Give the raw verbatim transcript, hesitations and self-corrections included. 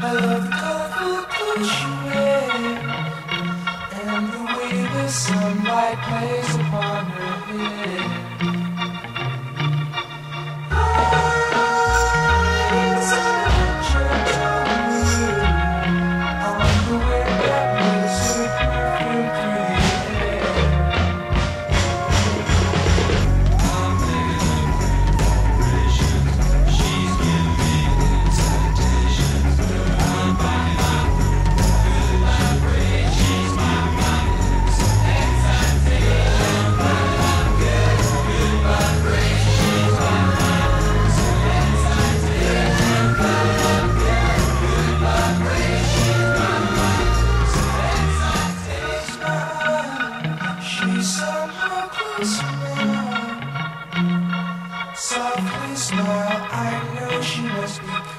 I love the colorful clothes she wears and the way the sunlight plays upon her head. It's such a gentle on the wind that moves her perfume through the air. I'm making vibrations. She's giving me excitations. I'm buying up good vibrations. She's my mind. Excitation. I'm good, good vibrations. She's my mind. Excitation. I'm good, good vibrations. She's my mind. Excitation. She's somehow closer now. Softly smile, I know she must be